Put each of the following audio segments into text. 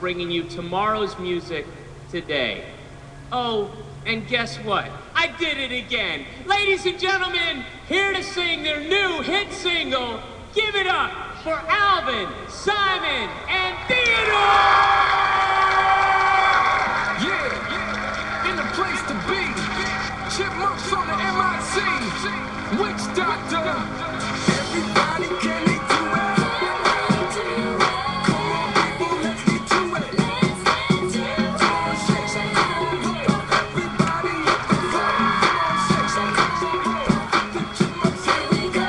bringing you tomorrow's music today. Oh, and guess what? I did it again. Ladies and gentlemen, here to sing their new hit single, Give It Up for Alvin, Simon, and Theodore! Yeah, in the place to be. Chipmunks on the MIC. Witch doctor. Everybody can they do it? Come on, people, let's get to it. Come on, shake some. Everybody, come on, shake some. The chipmunks, here we go.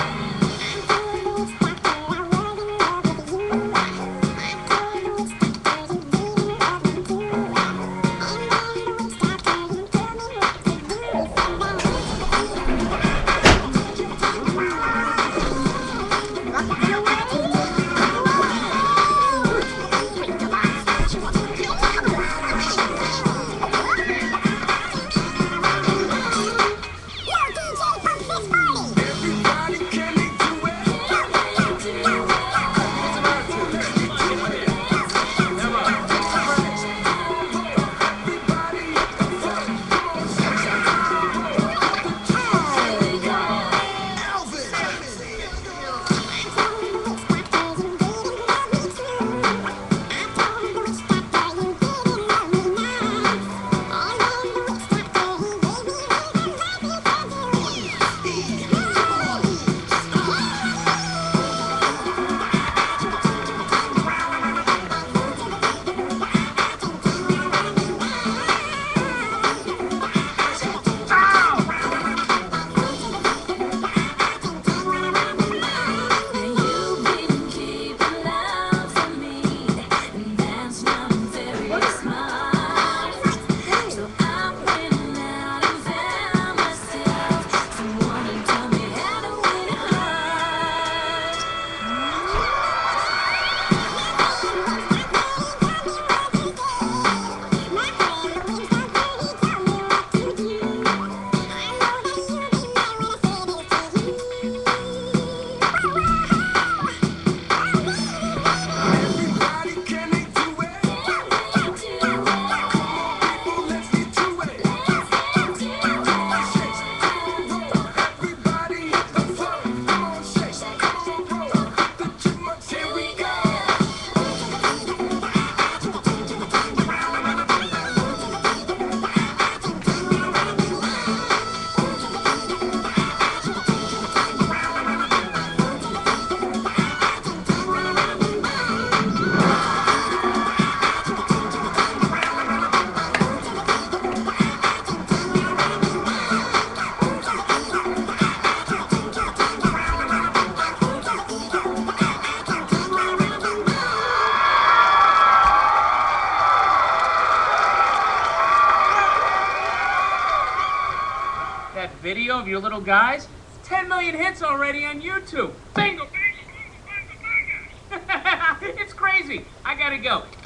That video of your little guys, 10 million hits already on YouTube. Bingo, bingo, bingo, bingo, bingo. It's crazy. I gotta go.